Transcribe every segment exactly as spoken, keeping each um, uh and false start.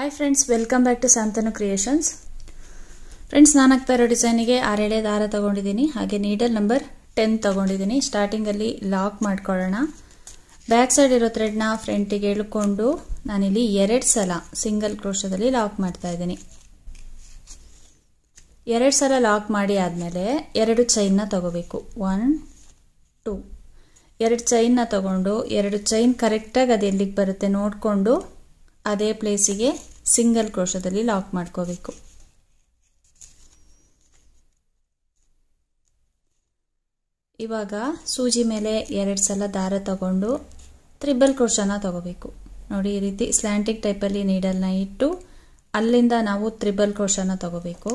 Hi friends, welcome back to Shantanu creations. Friends, ನಾನು ಹಾಕ್ತಾ ಇರೋ ಡಿಸೈನಿಗೆ ಆರೆಳೆ ದಾರ ತಗೊಂಡಿದ್ದೀನಿ, ಹಾಗೆ ನೀಡಲ್ ನಂಬರ್ ಟೆನ್ ತಗೊಂಡಿದ್ದೀನಿ. ಸ್ಟಾರ್ಟಿಂಗಲ್ಲಿ ಲಾಕ್ ಮಾಡ್ಕೊಳ್ಳೋಣ. ಬ್ಯಾಕ್ ಸೈಡ್ ಇರೋ ಥ್ರೆಡ್ನ ಫ್ರಂಟಿಗೆ ಎಳ್ಕೊಂಡು ನಾನಿಲ್ಲಿ ಎರಡು ಸಲ ಸಿಂಗಲ್ ಕ್ರೋಶದಲ್ಲಿ ಲಾಕ್ ಮಾಡ್ತಾ ಇದ್ದೀನಿ. ಎರಡು ಸಲ ಲಾಕ್ ಮಾಡಿ ಆದಮೇಲೆ ಎರಡು ಚೈನ್ನ ತಗೋಬೇಕು. ಒನ್ ಟೂ ಎರಡು ಚೈನ್ನ ತಗೊಂಡು ಎರಡು ಚೈನ್ ಕರೆಕ್ಟಾಗಿ ಅದು ಎಲ್ಲಿಗೆ ಬರುತ್ತೆ ನೋಡಿಕೊಂಡು ಅದೇ ಪ್ಲೇಸಿಗೆ ಸಿಂಗಲ್ ಕ್ರೋಶದಲ್ಲಿ ಲಾಕ್ ಮಾಡ್ಕೋಬೇಕು. ಇವಾಗ ಸೂಜಿ ಮೇಲೆ ಎರಡು ಸಲ ದಾರ ತಗೊಂಡು ತ್ರಿಬಲ್ ಕ್ರೋಶನ ತಗೋಬೇಕು. ನೋಡಿ, ಈ ರೀತಿ ಸ್ಲ್ಯಾಂಟಿಂಗ್ ಟೈಪಲ್ಲಿ ನೀಡಲ್ನ ಇಟ್ಟು ಅಲ್ಲಿಂದ ನಾವು ತ್ರಿಬಲ್ ಕ್ರೋಶನ ತಗೋಬೇಕು.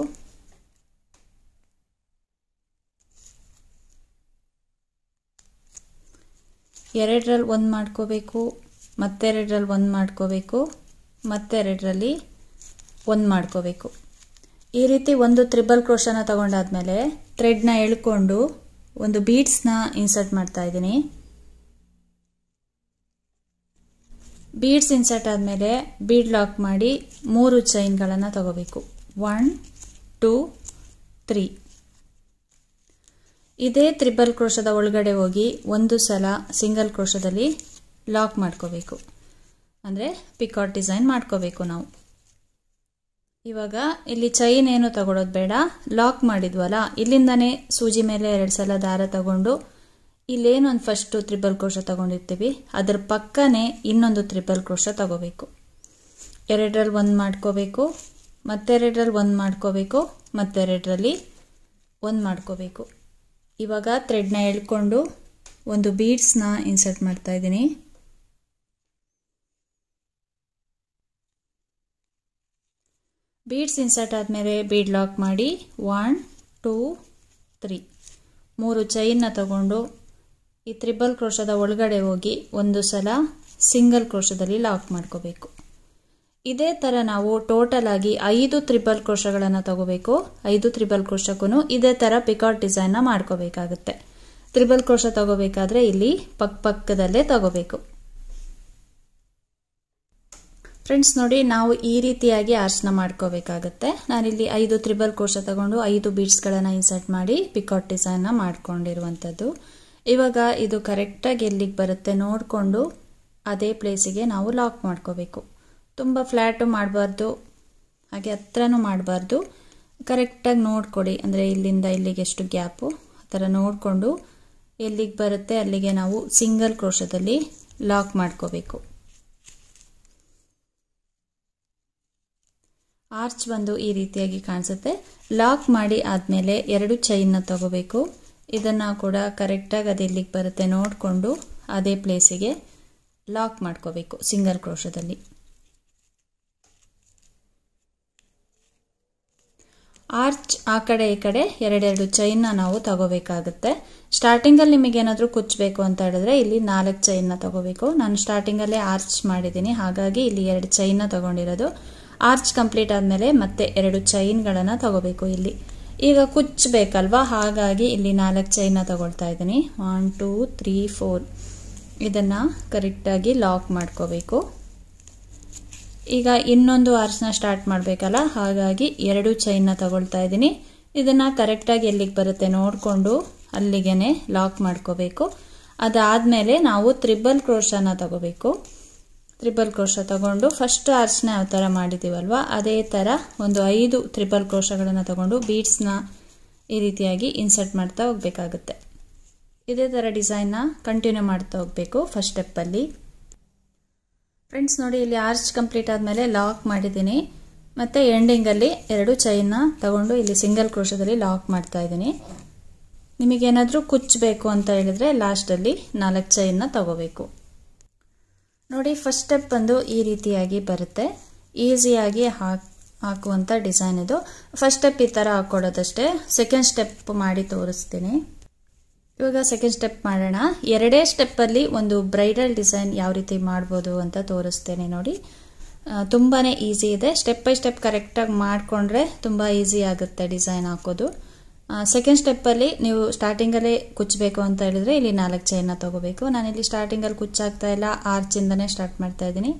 ಎರಡರಲ್ಲಿ ಒಂದು ಮಾಡ್ಕೋಬೇಕು, ಮತ್ತೆರಡರಲ್ಲಿ ಒಂದು ಮಾಡ್ಕೋಬೇಕು, ಮತ್ತೆರಡರಲ್ಲಿ ಒಂದು ಮಾಡ್ಕೋಬೇಕು. ಈ ರೀತಿ ಒಂದು ತ್ರಿಬಲ್ ಕ್ರೋಶನ ತಗೊಂಡಾದ್ಮೇಲೆ ಥ್ರೆಡ್ನ ಎಳ್ಕೊಂಡು ಒಂದು ಬೀಡ್ಸ್ನ ಇನ್ಸರ್ಟ್ ಮಾಡ್ತಾ ಇದ್ದೀನಿ. ಬೀಡ್ಸ್ ಇನ್ಸರ್ಟ್ ಆದಮೇಲೆ ಬೀಡ್ ಲಾಕ್ ಮಾಡಿ ಮೂರು ಚೈನ್ಗಳನ್ನು ತಗೋಬೇಕು. One two three. ಇದೇ ತ್ರಿಬಲ್ ಕ್ರೋಶದ ಒಳಗಡೆ ಹೋಗಿ ಒಂದು ಸಲ ಸಿಂಗಲ್ ಕ್ರೋಶದಲ್ಲಿ ಲಾಕ್ ಮಾಡ್ಕೋಬೇಕು, ಅಂದರೆ ಪಿಕಾಟ್ ಡಿಸೈನ್ ಮಾಡ್ಕೋಬೇಕು ನಾವು. ಇವಾಗ ಇಲ್ಲಿ ಚೈನ್ ಏನು ತಗೊಳ್ಳೋದು ಬೇಡ, ಲಾಕ್ ಮಾಡಿದ್ವಲ್ಲ ಇಲ್ಲಿಂದಾನೇ ಸೂಜಿ ಮೇಲೆ ಎರಡು ಸಲ ದಾರ ತಗೊಂಡು ಇಲ್ಲೇನೊಂದು ಫಸ್ಟು ತ್ರಿಬಲ್ ಕ್ರೋಶ ತಗೊಂಡಿರ್ತೀವಿ ಅದರ ಪಕ್ಕನೇ ಇನ್ನೊಂದು ತ್ರಿಬಲ್ ಕ್ರೋಶ ತಗೋಬೇಕು. ಎರಡರಲ್ಲಿ ಒಂದು ಮಾಡ್ಕೋಬೇಕು, ಮತ್ತೆರಡರಲ್ಲಿ ಒಂದು ಮಾಡ್ಕೋಬೇಕು, ಮತ್ತೆರಡರಲ್ಲಿ ಒಂದು ಮಾಡ್ಕೋಬೇಕು. ಇವಾಗ ಥ್ರೆಡ್ನ ಎಳ್ಕೊಂಡು ಒಂದು ಬೀಡ್ಸ್ನ ಇನ್ಸರ್ಟ್ ಮಾಡ್ತಾ ಇದ್ದೀನಿ. ಬೀಡ್ಸ್ ಇನ್ಸರ್ಟ್ ಆದಮೇಲೆ ಬೀಡ್ ಲಾಕ್ ಮಾಡಿ ಒನ್ ಟೂ ತ್ರೀ ಮೂರು ಚೈನ್ನ ತಗೊಂಡು ಈ ತ್ರಿಬಲ್ ಕ್ರೋಶದ ಒಳಗಡೆ ಹೋಗಿ ಒಂದು ಸಲ ಸಿಂಗಲ್ ಕ್ರೋಶದಲ್ಲಿ ಲಾಕ್ ಮಾಡ್ಕೋಬೇಕು. ಇದೇ ಥರ ನಾವು ಟೋಟಲ್ ಆಗಿ ಐದು ತ್ರಿಬಲ್ ಕ್ರೋಶಗಳನ್ನು ತಗೋಬೇಕು. ಐದು ತ್ರಿಬಲ್ ಕ್ರೋಶಕ್ಕೂ ಇದೇ ಥರ ಪಿಕಾಟ್ ಡಿಸೈನ್ನ ಮಾಡ್ಕೋಬೇಕಾಗುತ್ತೆ. ತ್ರಿಬಲ್ ಕ್ರೋಶ ತಗೋಬೇಕಾದ್ರೆ ಇಲ್ಲಿ ಪಕ್ಕ ಪಕ್ಕದಲ್ಲೇ ತಗೋಬೇಕು. ಫ್ರೆಂಡ್ಸ್ ನೋಡಿ, ನಾವು ಈ ರೀತಿಯಾಗಿ ಆರ್ಚ್ನ ಮಾಡ್ಕೋಬೇಕಾಗತ್ತೆ. ನಾನಿಲ್ಲಿ ಐದು ತ್ರಿಬಲ್ ಕ್ರೋಶ ತಗೊಂಡು ಐದು ಬೀಡ್ಸ್ಗಳನ್ನು ಇನ್ಸರ್ಟ್ ಮಾಡಿ ಪಿಕಾಟ್ ಡಿಸೈನ್ನ ಮಾಡ್ಕೊಂಡಿರುವಂಥದ್ದು. ಇವಾಗ ಇದು ಕರೆಕ್ಟಾಗಿ ಎಲ್ಲಿಗೆ ಬರುತ್ತೆ ನೋಡಿಕೊಂಡು ಅದೇ ಪ್ಲೇಸಿಗೆ ನಾವು ಲಾಕ್ ಮಾಡ್ಕೋಬೇಕು. ತುಂಬ ಫ್ಲ್ಯಾಟು ಮಾಡಬಾರ್ದು, ಹಾಗೆ ಹತ್ರನೂ ಮಾಡಬಾರ್ದು. ಕರೆಕ್ಟಾಗಿ ನೋಡ್ಕೊಡಿ, ಅಂದರೆ ಇಲ್ಲಿಂದ ಇಲ್ಲಿಗೆ ಎಷ್ಟು ಗ್ಯಾಪು ಆ ಥರ ನೋಡಿಕೊಂಡು ಎಲ್ಲಿಗೆ ಬರುತ್ತೆ ಅಲ್ಲಿಗೆ ನಾವು ಸಿಂಗಲ್ ಕ್ರೋಶದಲ್ಲಿ ಲಾಕ್ ಮಾಡ್ಕೋಬೇಕು. ಆರ್ಚ್ ಬಂದು ಈ ರೀತಿಯಾಗಿ ಕಾಣಿಸುತ್ತೆ. ಲಾಕ್ ಮಾಡಿ ಆದಮೇಲೆ ಎರಡು ಚೈನ್ನ ತಗೋಬೇಕು. ಇದನ್ನು ಕೂಡ ಕರೆಕ್ಟಾಗಿ ಅದು ಎಲ್ಲಿಗೆ ಬರುತ್ತೆ ನೋಡಿಕೊಂಡು ಅದೇ ಪ್ಲೇಸಿಗೆ ಲಾಕ್ ಮಾಡ್ಕೋಬೇಕು ಸಿಂಗಲ್ ಕ್ರೋಶದಲ್ಲಿ. ಆರ್ಚ್ ಆ ಕಡೆ ಈ ಕಡೆ ಎರಡೆರಡು ಚೈನ್ನ ನಾವು ತಗೋಬೇಕಾಗುತ್ತೆ. ಸ್ಟಾರ್ಟಿಂಗಲ್ಲಿ ನಿಮಗೇನಾದರೂ ಕುಚ್ಚಬೇಕು ಅಂತ ಹೇಳಿದ್ರೆ ಇಲ್ಲಿ ನಾಲ್ಕು ಚೈನ್ನ ತಗೋಬೇಕು. ನಾನು ಸ್ಟಾರ್ಟಿಂಗಲ್ಲೇ ಆರ್ಚ್ ಮಾಡಿದ್ದೀನಿ, ಹಾಗಾಗಿ ಇಲ್ಲಿ ಎರಡು ಚೈನ್ನ ತಗೊಂಡಿರೋದು. ಆರ್ಚ್ ಕಂಪ್ಲೀಟ್ ಆದಮೇಲೆ ಮತ್ತೆ ಎರಡು ಚೈನ್ಗಳನ್ನು ತಗೋಬೇಕು. ಇಲ್ಲಿ ಈಗ ಕುಚ್ಚಬೇಕಲ್ವಾ, ಹಾಗಾಗಿ ಇಲ್ಲಿ ನಾಲ್ಕು ಚೈನ್ನ ತಗೊಳ್ತಾ ಇದ್ದೀನಿ. ಒನ್ ಟೂ ತ್ರೀ ಫೋರ್ ಇದನ್ನು ಕರೆಕ್ಟಾಗಿ ಲಾಕ್ ಮಾಡ್ಕೋಬೇಕು. ಈಗ ಇನ್ನೊಂದು ಆರ್ಚ್ನ ಸ್ಟಾರ್ಟ್ ಮಾಡಬೇಕಲ್ಲ, ಹಾಗಾಗಿ ಎರಡು ಚೈನ್ನ ತಗೊಳ್ತಾ ಇದ್ದೀನಿ. ಇದನ್ನು ಕರೆಕ್ಟಾಗಿ ಎಲ್ಲಿಗೆ ಬರುತ್ತೆ ನೋಡಿಕೊಂಡು ಅಲ್ಲಿಗೆ ಲಾಕ್ ಮಾಡ್ಕೋಬೇಕು. ಅದಾದಮೇಲೆ ನಾವು ತ್ರಿಬಲ್ ಕ್ರೋಶನ ತಗೋಬೇಕು. ತ್ರಿಬಲ್ ಕ್ರೋಶ ತಗೊಂಡು ಫಸ್ಟ್ ಆರ್ಚ್ನ ಯಾವ ಥರ ಮಾಡಿದ್ದೀವಲ್ವ ಅದೇ ಥರ ಒಂದು ಐದು ತ್ರಿಬಲ್ ಕ್ರೋಶಗಳನ್ನು ತಗೊಂಡು ಬೀಡ್ಸ್ನ ಈ ರೀತಿಯಾಗಿ ಇನ್ಸರ್ಟ್ ಮಾಡ್ತಾ ಹೋಗಬೇಕಾಗುತ್ತೆ. ಇದೇ ಥರ ಡಿಸೈನ್ನ ಕಂಟಿನ್ಯೂ ಮಾಡ್ತಾ ಹೋಗಬೇಕು ಫಸ್ಟ್ ಸ್ಟೆಪ್ಪಲ್ಲಿ. ಫ್ರೆಂಡ್ಸ್ ನೋಡಿ, ಇಲ್ಲಿ ಆರ್ಚ್ ಕಂಪ್ಲೀಟ್ ಆದಮೇಲೆ ಲಾಕ್ ಮಾಡಿದ್ದೀನಿ. ಮತ್ತು ಎಂಡಿಂಗಲ್ಲಿ ಎರಡು ಚೈನ್ನ ತಗೊಂಡು ಇಲ್ಲಿ ಸಿಂಗಲ್ ಕ್ರೋಶದಲ್ಲಿ ಲಾಕ್ ಮಾಡ್ತಾ ಇದ್ದೀನಿ. ನಿಮಗೇನಾದರೂ ಕುಚ್ಚಬೇಕು ಅಂತ ಹೇಳಿದ್ರೆ ಲಾಸ್ಟಲ್ಲಿ ನಾಲ್ಕು ಚೈನ್ನ ತಗೋಬೇಕು. ನೋಡಿ, ಫಸ್ಟ್ ಸ್ಟೆಪ್ ಬಂದು ಈ ರೀತಿಯಾಗಿ ಬರುತ್ತೆ. ಈಸಿಯಾಗಿ ಹಾಕ್ ಹಾಕುವಂಥ ಡಿಸೈನ್ ಇದು. ಫಸ್ಟ್ ಸ್ಟೆಪ್ ಈ ಥರ ಹಾಕ್ಕೊಡೋದಷ್ಟೇ. ಸೆಕೆಂಡ್ ಸ್ಟೆಪ್ ಮಾಡಿ ತೋರಿಸ್ತೀನಿ. ಇವಾಗ ಸೆಕೆಂಡ್ ಸ್ಟೆಪ್ ಮಾಡೋಣ. ಎರಡೇ ಸ್ಟೆಪ್ಪಲ್ಲಿ ಒಂದು ಬ್ರೈಡಲ್ ಡಿಸೈನ್ ಯಾವ ರೀತಿ ಮಾಡ್ಬೋದು ಅಂತ ತೋರಿಸ್ತೇನೆ ನೋಡಿ. ತುಂಬಾ ಈಸಿ ಇದೆ. ಸ್ಟೆಪ್ ಬೈ ಸ್ಟೆಪ್ ಕರೆಕ್ಟಾಗಿ ಮಾಡಿಕೊಂಡ್ರೆ ತುಂಬ ಈಸಿ ಆಗುತ್ತೆ ಡಿಸೈನ್ ಹಾಕೋದು. ಸೆಕೆಂಡ್ ಸ್ಟೆಪ್ಪಲ್ಲಿ ನೀವು ಸ್ಟಾರ್ಟಿಂಗಲ್ಲೇ ಕುಚ್ಚಬೇಕು ಅಂತ ಹೇಳಿದ್ರೆ ಇಲ್ಲಿ ನಾಲ್ಕು ಚೈನ್ನ ತಗೋಬೇಕು. ನಾನಿಲ್ಲಿ ಸ್ಟಾರ್ಟಿಂಗಲ್ಲಿ ಕುಚ್ಚಾಗ್ತಾ ಇಲ್ಲ, ಆರ್ಚಿಂದನೇ ಸ್ಟಾರ್ಟ್ ಮಾಡ್ತಾ ಇದ್ದೀನಿ.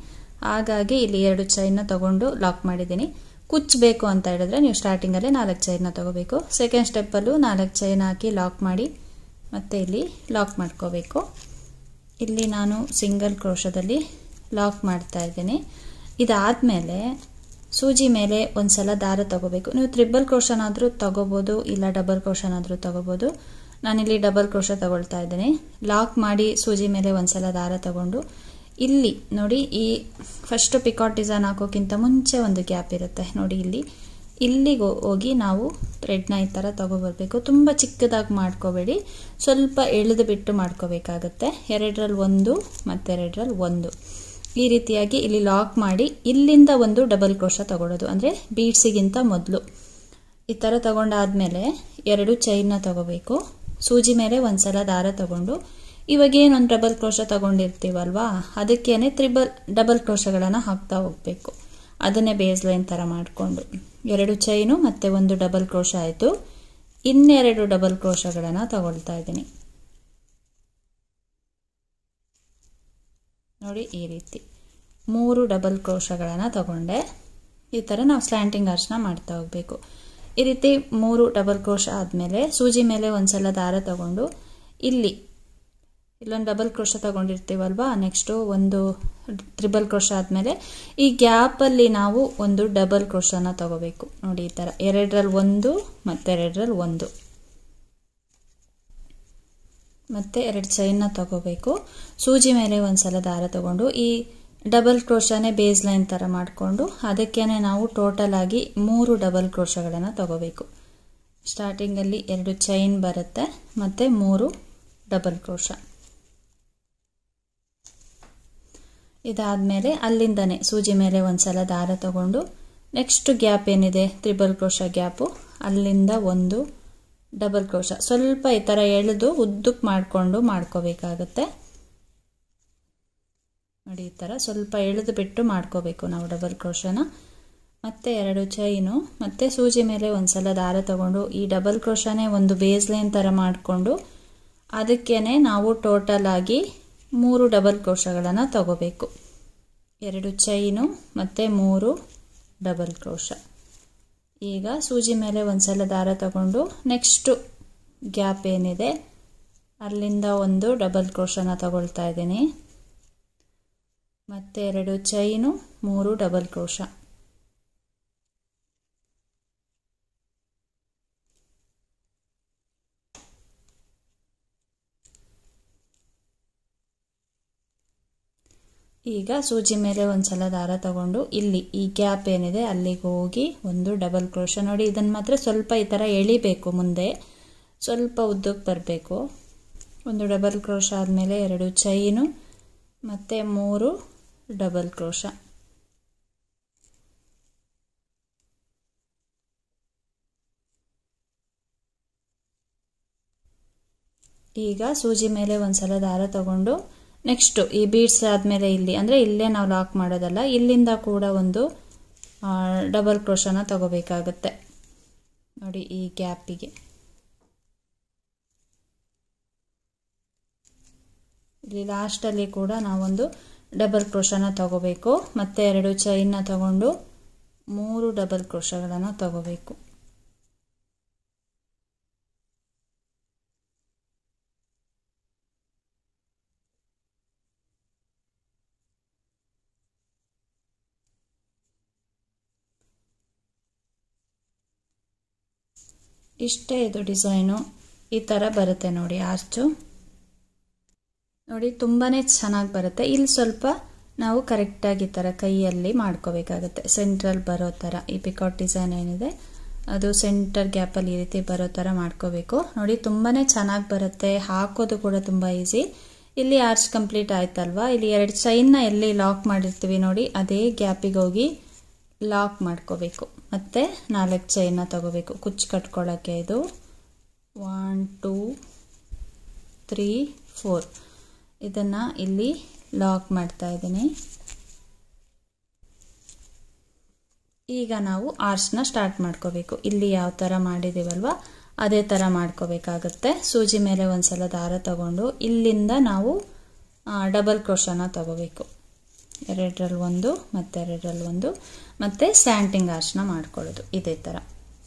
ಹಾಗಾಗಿ ಇಲ್ಲಿ ಎರಡು ಚೈನ್ನ ತಗೊಂಡು ಲಾಕ್ ಮಾಡಿದ್ದೀನಿ. ಕುಚ್ಚಬೇಕು ಅಂತ ಹೇಳಿದ್ರೆ ನೀವು ಸ್ಟಾರ್ಟಿಂಗಲ್ಲೇ ನಾಲ್ಕು ಚೈನ್ನ ತಗೋಬೇಕು. ಸೆಕೆಂಡ್ ಸ್ಟೆಪ್ಪಲ್ಲೂ ನಾಲ್ಕು ಚೈನ್ ಹಾಕಿ ಲಾಕ್ ಮಾಡಿ ಮತ್ತೆ ಇಲ್ಲಿ ಲಾಕ್ ಮಾಡ್ಕೋಬೇಕು. ಇಲ್ಲಿ ನಾನು ಸಿಂಗಲ್ ಕ್ರೋಶದಲ್ಲಿ ಲಾಕ್ ಮಾಡ್ತಾ ಇದ್ದೀನಿ. ಇದಾದಮೇಲೆ ಸೂಜಿ ಮೇಲೆ ಒಂದ್ಸಲ ದಾರ ತಗೋಬೇಕು. ನೀವು ತ್ರಿಬಲ್ ಕ್ರೋಶನಾದರೂ ತಗೋಬೋದು, ಇಲ್ಲ ಡಬಲ್ ಕ್ರೋಶನಾದರೂ ತಗೋಬೋದು. ನಾನಿಲ್ಲಿ ಡಬಲ್ ಕ್ರೋಶ ತಗೊಳ್ತಾ ಇದ್ದೀನಿ. ಲಾಕ್ ಮಾಡಿ ಸೂಜಿ ಮೇಲೆ ಒಂದ್ಸಲ ದಾರ ತಗೊಂಡು ಇಲ್ಲಿ ನೋಡಿ, ಈ ಫಸ್ಟ್ ಪಿಕಾಟ್ ಡಿಸೈನ್ ಹಾಕೋಕ್ಕಿಂತ ಮುಂಚೆ ಒಂದು ಗ್ಯಾಪ್ ಇರುತ್ತೆ ನೋಡಿ, ಇಲ್ಲಿ ಇಲ್ಲಿಗೆ ಹೋಗಿ ನಾವು ಥ್ರೆಡ್ನ ಈ ಥರ ತಗೊಬರ್ಬೇಕು. ತುಂಬ ಚಿಕ್ಕದಾಗಿ ಮಾಡ್ಕೋಬೇಡಿ, ಸ್ವಲ್ಪ ಎಳೆದು ಬಿಟ್ಟು ಮಾಡ್ಕೋಬೇಕಾಗತ್ತೆ. ಎರಡರಲ್ಲಿ ಒಂದು ಮತ್ತೆರಡರಲ್ಲಿ ಒಂದು ಈ ರೀತಿಯಾಗಿ ಇಲ್ಲಿ ಲಾಕ್ ಮಾಡಿ ಇಲ್ಲಿಂದ ಒಂದು ಡಬಲ್ ಕ್ರೋಶ ತಗೊಳ್ಳೋದು, ಅಂದರೆ ಬೀಡ್ಸಿಗಿಂತ ಮೊದಲು ಈ ಥರ ತಗೊಂಡಾದ್ಮೇಲೆ ಎರಡು ಚೈನ್ನ ತಗೋಬೇಕು. ಸೂಜಿ ಮೇಲೆ ಒಂದ್ಸಲ ದಾರ ತಗೊಂಡು ಇವಾಗ ಏನೊಂದು ಡಬಲ್ ಕ್ರೋಶ ತಗೊಂಡಿರ್ತೀವಲ್ವಾ, ಅದಕ್ಕೇನೆ ತ್ರಿಬಲ್ ಡಬಲ್ ಕ್ರೋಶಗಳನ್ನು ಹಾಕ್ತಾ ಹೋಗ್ಬೇಕು. ಅದನ್ನೇ ಬೇಸ್ ಲೈನ್ ಥರ ಮಾಡಿಕೊಂಡು ಎರಡು ಚೈನು ಮತ್ತು ಒಂದು ಡಬಲ್ ಕ್ರೋಶ ಆಯಿತು. ಇನ್ನೆರಡು ಡಬಲ್ ಕ್ರೋಶಗಳನ್ನು ತಗೊಳ್ತಾ ಇದ್ದೀನಿ ನೋಡಿ, ಈ ರೀತಿ ಮೂರು ಡಬಲ್ ಕ್ರೋಶಗಳನ್ನು ತಗೊಂಡೆ. ಈ ಥರ ನಾವು ಸ್ಲ್ಯಾಂಟಿಂಗ್ ಆರ್ಚ್ನ ಮಾಡ್ತಾ ಹೋಗಬೇಕು. ಈ ರೀತಿ ಮೂರು ಡಬಲ್ ಕ್ರೋಶ ಆದಮೇಲೆ ಸೂಜಿ ಮೇಲೆ ಒಂದ್ಸಲ ದಾರ ತಗೊಂಡು ಇಲ್ಲಿ ಇಲ್ಲೊಂದು ಡಬಲ್ ಕ್ರೋಶ ತಗೊಂಡಿರ್ತೀವಲ್ವಾ, ನೆಕ್ಸ್ಟು ಒಂದು ತ್ರಿಬಲ್ ಕ್ರೋಶ ಆದಮೇಲೆ ಈ ಗ್ಯಾಪಲ್ಲಿ ನಾವು ಒಂದು ಡಬಲ್ ಕ್ರೋಶನ ತಗೋಬೇಕು ನೋಡಿ, ಈ ಥರ ಎರಡರಲ್ಲಿ ಒಂದು ಮತ್ತೆರಡರಲ್ಲಿ ಒಂದು ಮತ್ತೆ ಎರಡು ಚೈನ್ನ ತಗೋಬೇಕು. ಸೂಜಿ ಮೇಲೆ ಒಂದ್ಸಲ ದಾರ ತಗೊಂಡು ಈ ಡಬಲ್ ಕ್ರೋಶನೇ ಬೇಸ್ ಲೈನ್ ಥರ ಮಾಡಿಕೊಂಡು ಅದಕ್ಕೇನೆ ನಾವು ಟೋಟಲ್ ಆಗಿ ಮೂರು ಡಬಲ್ ಕ್ರೋಶಗಳನ್ನು ತಗೋಬೇಕು. ಸ್ಟಾರ್ಟಿಂಗಲ್ಲಿ ಎರಡು ಚೈನ್ ಬರುತ್ತೆ ಮತ್ತು ಮೂರು ಡಬಲ್ ಕ್ರೋಶ. ಇದಾದಮೇಲೆ ಅಲ್ಲಿಂದನೇ ಸೂಜಿ ಮೇಲೆ ಒಂದ್ಸಲ ದಾರ ತಗೊಂಡು ನೆಕ್ಸ್ಟ್ ಗ್ಯಾಪ್ ಏನಿದೆ ತ್ರಿಬಲ್ ಕ್ರೋಶ ಗ್ಯಾಪು, ಅಲ್ಲಿಂದ ಒಂದು ಡಬಲ್ ಕ್ರೋಶ ಸ್ವಲ್ಪ ಈ ಥರ ಎಳೆದು ಉದ್ದಕ್ಕೆ ಮಾಡಿಕೊಂಡು ಮಾಡ್ಕೋಬೇಕಾಗತ್ತೆ ನೋಡಿ. ಈ ಥರ ಸ್ವಲ್ಪ ಎಳೆದು ಬಿಟ್ಟು ಮಾಡ್ಕೋಬೇಕು ನಾವು ಡಬಲ್ ಕ್ರೋಶನ. ಮತ್ತೆ ಎರಡು ಚೈನು ಮತ್ತು ಸೂಜಿ ಮೇಲೆ ಒಂದ್ಸಲ ದಾರ ತಗೊಂಡು ಈ ಡಬಲ್ ಕ್ರೋಶನೇ ಒಂದು ಬೇಸ್ ಲೈನ್ ಥರ ಮಾಡಿಕೊಂಡು ಅದಕ್ಕೇನೆ ನಾವು ಟೋಟಲ್ ಆಗಿ ಮೂರು ಡಬಲ್ ಕ್ರೋಶಗಳನ್ನು ತಗೋಬೇಕು. ಎರಡು ಚೈನು ಮತ್ತು ಮೂರು ಡಬಲ್ ಕ್ರೋಶ. ಈಗ ಸೂಜಿ ಮೇಲೆ ಒಂದ್ಸಲ ದಾರ ತಗೊಂಡು ನೆಕ್ಸ್ಟು ಗ್ಯಾಪ್ ಏನಿದೆ ಅಲ್ಲಿಂದ ಒಂದು ಡಬಲ್ ಕ್ರೋಶನ ತಗೊಳ್ತಾ ಇದ್ದೀನಿ. ಮತ್ತೆ ಎರಡು ಚೈನು ಮೂರು ಡಬಲ್ ಕ್ರೋಶ. ಈಗ ಸೂಜಿ ಮೇಲೆ ಒಂದ್ಸಲ ದಾರ ತಗೊಂಡು ಇಲ್ಲಿ ಈ ಗ್ಯಾಪ್ ಏನಿದೆ ಅಲ್ಲಿಗೆ ಹೋಗಿ ಒಂದು ಡಬಲ್ ಕ್ರೋಶ ನೋಡಿ. ಇದನ್ನು ಮಾತ್ರ ಸ್ವಲ್ಪ ಈ ಥರ ಎಳಿಬೇಕು, ಮುಂದೆ ಸ್ವಲ್ಪ ಉದ್ದಕ್ಕೆ ಬರಬೇಕು. ಒಂದು ಡಬಲ್ ಕ್ರೋಶ ಆದಮೇಲೆ ಎರಡು ಚೈನು ಮತ್ತು ಮೂರು ಡಬಲ್ ಕ್ರೋಶ. ಈಗ ಸೂಜಿ ಮೇಲೆ ಒಂದ್ಸಲ ದಾರ ತಗೊಂಡು ನೆಕ್ಸ್ಟು ಈ ಬೀಡ್ಸ್ ಆದಮೇಲೆ ಇಲ್ಲಿ ಅಂದರೆ ಇಲ್ಲೇ ನಾವು ಲಾಕ್ ಮಾಡೋದಲ್ಲ, ಇಲ್ಲಿಂದ ಕೂಡ ಒಂದು ಡಬಲ್ ಕ್ರೋಶನ ತಗೋಬೇಕಾಗುತ್ತೆ ನೋಡಿ. ಈ ಗ್ಯಾಪಿಗೆ ಇಲ್ಲಿ ಲಾಸ್ಟಲ್ಲಿ ಕೂಡ ನಾವೊಂದು ಡಬಲ್ ಕ್ರೋಶನ ತಗೋಬೇಕು. ಮತ್ತೆ ಎರಡು ಚೈನ್ನ ತಗೊಂಡು ಮೂರು ಡಬಲ್ ಕ್ರೋಶಗಳನ್ನು ತಗೋಬೇಕು. ಇಷ್ಟೇ ಇದು ಡಿಸೈನು. ಈ ಥರ ಬರುತ್ತೆ ನೋಡಿ ಆರ್ಚು ನೋಡಿ, ತುಂಬಾ ಚೆನ್ನಾಗಿ ಬರುತ್ತೆ. ಇಲ್ಲಿ ಸ್ವಲ್ಪ ನಾವು ಕರೆಕ್ಟಾಗಿ ಈ ಥರ ಕೈಯಲ್ಲಿ ಮಾಡ್ಕೋಬೇಕಾಗುತ್ತೆ, ಸೆಂಟ್ರಲ್ ಬರೋ ಥರ. ಈ ಪಿಕಾಟ್ ಡಿಸೈನ್ ಏನಿದೆ ಅದು ಸೆಂಟರ್ ಗ್ಯಾಪಲ್ಲಿ ಈ ರೀತಿ ಬರೋ ಥರ ಮಾಡ್ಕೋಬೇಕು ನೋಡಿ. ತುಂಬಾ ಚೆನ್ನಾಗಿ ಬರುತ್ತೆ, ಹಾಕೋದು ಕೂಡ ತುಂಬ ಈಸಿ. ಇಲ್ಲಿ ಆರ್ಚ್ ಕಂಪ್ಲೀಟ್ ಆಯ್ತಲ್ವಾ, ಇಲ್ಲಿ ಎರಡು ಚೈನ್ನ ಎಲ್ಲಿ ಲಾಕ್ ಮಾಡಿರ್ತೀವಿ ನೋಡಿ ಅದೇ ಗ್ಯಾಪಿಗೆ ಹೋಗಿ ಲಾಕ್ ಮಾಡ್ಕೋಬೇಕು. ಮತ್ತು ನಾಲ್ಕು ಚೈನ್ನ ತಗೋಬೇಕು ಕುಚ್ಚು ಕಟ್ಕೊಳ್ಳೋಕ್ಕೆ. ಇದು ಒನ್ ಟೂ ತ್ರೀ ಫೋರ್ ಇದನ್ನು ಇಲ್ಲಿ ಲಾಕ್ ಮಾಡ್ತಾ ಇದ್ದೀನಿ. ಈಗ ನಾವು ಆರ್ಚ್ನ ಸ್ಟಾರ್ಟ್ ಮಾಡ್ಕೋಬೇಕು. ಇಲ್ಲಿ ಯಾವ ಥರ ಮಾಡಿದ್ದೀವಲ್ವ ಅದೇ ಥರ ಮಾಡ್ಕೋಬೇಕಾಗತ್ತೆ. ಸೂಜಿ ಮೇಲೆ ಒಂದ್ಸಲ ದಾರ ತಗೊಂಡು ಇಲ್ಲಿಂದ ನಾವು ಡಬಲ್ ಕ್ರೋಶನ ತಗೋಬೇಕು. ಎರಡರಲ್ಲಿ ಒಂದು ಮತ್ತೆ ಎರಡರಲ್ಲಿ ಒಂದು ಮತ್ತೆ ಸ್ಯಾಂಟಿಂಗ್ ಆರ್ಚ್ನ ಮಾಡ್ಕೊಳ್ಳೋದು ಇದೇ ಥರ.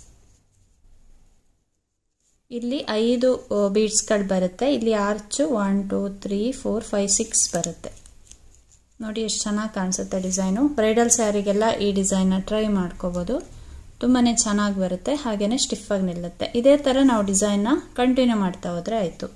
ಇಲ್ಲಿ ಐದು ಬೀಡ್ಸ್ಗಳು ಬರುತ್ತೆ. ಇಲ್ಲಿ arch one two three four five six ಬರುತ್ತೆ. ನೋಡಿ ಎಷ್ಟು ಚೆನ್ನಾಗಿ ಕಾಣಿಸುತ್ತೆ ಡಿಸೈನು. ಬ್ರೈಡಲ್ ಸ್ಯಾರಿಗೆಲ್ಲ ಈ ಡಿಸೈನ್ನ ಟ್ರೈ ಮಾಡ್ಕೋಬೋದು. ತುಂಬಾ ಚೆನ್ನಾಗಿ ಬರುತ್ತೆ, ಹಾಗೆಯೇ ಸ್ಟಿಫಾಗಿ ನಿಲ್ಲುತ್ತೆ. ಇದೇ ಥರ ನಾವು ಡಿಸೈನ್ನ ಕಂಟಿನ್ಯೂ ಮಾಡ್ತಾ ಹೋದರೆ ಆಯಿತು.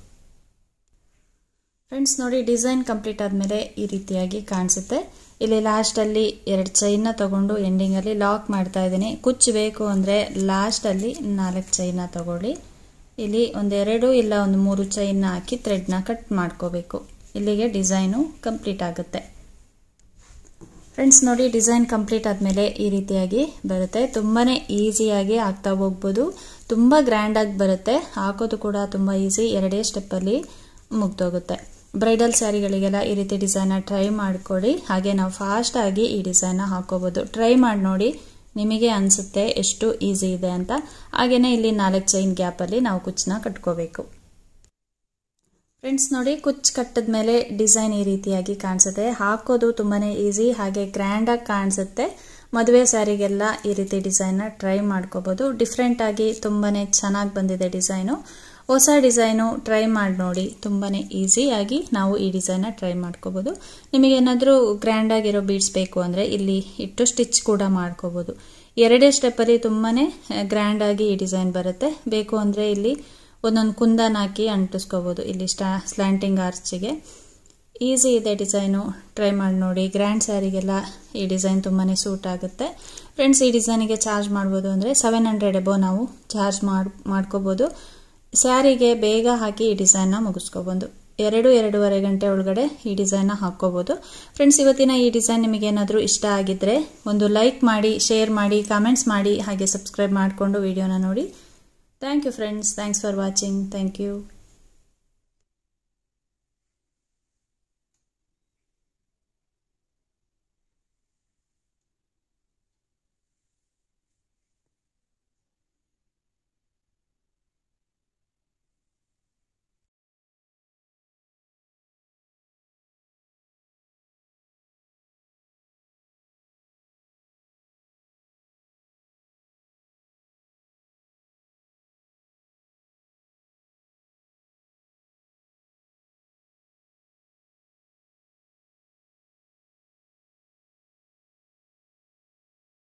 ಫ್ರೆಂಡ್ಸ್ ನೋಡಿ, ಡಿಸೈನ್ ಕಂಪ್ಲೀಟ್ ಆದಮೇಲೆ ಈ ರೀತಿಯಾಗಿ ಕಾಣಿಸುತ್ತೆ. ಇಲ್ಲಿ ಲಾಸ್ಟಲ್ಲಿ ಎರಡು ಚೈನ್ನ ತಗೊಂಡು ಎಂಡಿಂಗಲ್ಲಿ ಲಾಕ್ ಮಾಡ್ತಾ ಇದ್ದೀನಿ. ಕುಚ್ಚು ಬೇಕು ಅಂದರೆ ಲಾಸ್ಟಲ್ಲಿ ನಾಲ್ಕು ಚೈನ್ನ ತಗೊಳ್ಳಿ. ಇಲ್ಲಿ ಒಂದೆರಡು ಇಲ್ಲ ಒಂದು ಮೂರು ಚೈನ್ನ ಹಾಕಿ ಥ್ರೆಡ್ನ ಕಟ್ ಮಾಡ್ಕೋಬೇಕು. ಇಲ್ಲಿಗೆ ಡಿಸೈನು ಕಂಪ್ಲೀಟ್ ಆಗುತ್ತೆ. ಫ್ರೆಂಡ್ಸ್ ನೋಡಿ, ಡಿಸೈನ್ ಕಂಪ್ಲೀಟ್ ಆದಮೇಲೆ ಈ ರೀತಿಯಾಗಿ ಬರುತ್ತೆ. ತುಂಬಾ ಈಸಿಯಾಗಿ ಆಗ್ತಾ ಹೋಗ್ಬೋದು. ತುಂಬ ಗ್ರ್ಯಾಂಡಾಗಿ ಬರುತ್ತೆ, ಹಾಕೋದು ಕೂಡ ತುಂಬ ಈಸಿ. ಎರಡೇ ಸ್ಟೆಪ್ಪಲ್ಲಿ ಮುಗ್ದೋಗುತ್ತೆ. ಬ್ರೈಡಲ್ ಸ್ಯಾರಿಗಳಿಗೆಲ್ಲ ಈ ರೀತಿ ಡಿಸೈನ್ನ ಟ್ರೈ ಮಾಡಿಕೊಡಿ. ಹಾಗೆ ನಾವು ಫಾಸ್ಟಾಗಿ ಈ ಡಿಸೈನ್ನ ಹಾಕೋಬೋದು. ಟ್ರೈ ಮಾಡಿ ನೋಡಿ, ನಿಮಗೆ ಅನಿಸುತ್ತೆ ಎಷ್ಟು ಈಸಿ ಇದೆ ಅಂತ. ಹಾಗೆಯೇ ಇಲ್ಲಿ ನಾಲ್ಕು ಚೈನ್ ಗ್ಯಾಪಲ್ಲಿ ನಾವು ಕುಚ್ಚನ್ನ ಕಟ್ಕೋಬೇಕು. ಫ್ರೆಂಡ್ಸ್ ನೋಡಿ, ಕುಚ್ಚು ಕಟ್ಟಿದ ಮೇಲೆ ಡಿಸೈನ್ ಈ ರೀತಿಯಾಗಿ ಕಾಣಿಸುತ್ತೆ. ಹಾಕೋದು ತುಂಬಾ ಈಸಿ, ಹಾಗೆ ಗ್ರ್ಯಾಂಡಾಗಿ ಕಾಣಿಸುತ್ತೆ. ಮದುವೆ ಸ್ಯಾರಿಗೆಲ್ಲ ಈ ರೀತಿ ಡಿಸೈನ್ನ ಟ್ರೈ ಮಾಡ್ಕೋಬೋದು. ಡಿಫ್ರೆಂಟಾಗಿ ತುಂಬಾ ಚೆನ್ನಾಗಿ ಬಂದಿದೆ ಡಿಸೈನು. ಹೊಸ ಡಿಸೈನು ಟ್ರೈ ಮಾಡಿ ನೋಡಿ. ತುಂಬಾ ಈಸಿಯಾಗಿ ನಾವು ಈ ಡಿಸೈನ್ನ ಟ್ರೈ ಮಾಡ್ಕೋಬೋದು. ನಿಮಗೇನಾದರೂ ಗ್ರ್ಯಾಂಡಾಗಿರೋ ಬೀಡ್ಸ್ ಬೇಕು ಅಂದರೆ ಇಲ್ಲಿ ಇಟ್ಟು ಸ್ಟಿಚ್ ಕೂಡ ಮಾಡ್ಕೋಬೋದು. ಎರಡೇ ಸ್ಟೆಪ್ಪಲ್ಲಿ ತುಂಬಾ ಗ್ರ್ಯಾಂಡಾಗಿ ಈ ಡಿಸೈನ್ ಬರುತ್ತೆ. ಬೇಕು ಅಂದರೆ ಇಲ್ಲಿ ಒಂದೊಂದು ಕುಂದನ್ ಹಾಕಿ ಅಂಟಿಸ್ಕೋಬೋದು ಇಲ್ಲಿ ಸ್ಟಾ ಸ್ಲ್ಯಾಂಟಿಂಗ್ ಆರ್ಚಿಗೆ. ಈಸಿ ಇದೆ ಡಿಸೈನು, ಟ್ರೈ ಮಾಡಿ ನೋಡಿ. ಗ್ರ್ಯಾಂಡ್ ಸ್ಯಾರಿಗೆಲ್ಲ ಈ ಡಿಸೈನ್ ತುಂಬಾ ಸೂಟ್ ಆಗುತ್ತೆ. ಫ್ರೆಂಡ್ಸ್, ಈ ಡಿಸೈನಿಗೆ ಚಾರ್ಜ್ ಮಾಡ್ಬೋದು ಅಂದರೆ ಸೆವೆನ್ ಹಂಡ್ರೆಡ್ ಎಬೋ ನಾವು ಚಾರ್ಜ್ ಮಾಡಿ ಮಾಡ್ಕೋಬೋದು. ಸ್ಯಾರಿಗೆ ಬೇಗ ಹಾಕಿ ಈ ಡಿಸೈನ್ನ ಮುಗಿಸ್ಕೋಬೋದು. ಎರಡು ಎರಡೂವರೆ ಗಂಟೆ ಒಳಗಡೆ ಈ ಡಿಸೈನ್ನ ಹಾಕ್ಕೋಬೋದು. ಫ್ರೆಂಡ್ಸ್, ಇವತ್ತಿನ ಈ ಡಿಸೈನ್ ನಿಮಗೇನಾದರೂ ಇಷ್ಟ ಆಗಿದ್ದರೆ ಒಂದು ಲೈಕ್ ಮಾಡಿ, ಶೇರ್ ಮಾಡಿ, ಕಾಮೆಂಟ್ಸ್ ಮಾಡಿ, ಹಾಗೆ ಸಬ್ಸ್ಕ್ರೈಬ್ ಮಾಡಿಕೊಂಡು ವಿಡಿಯೋನ ನೋಡಿ. Thank you friends. Thanks for watching. Thank you.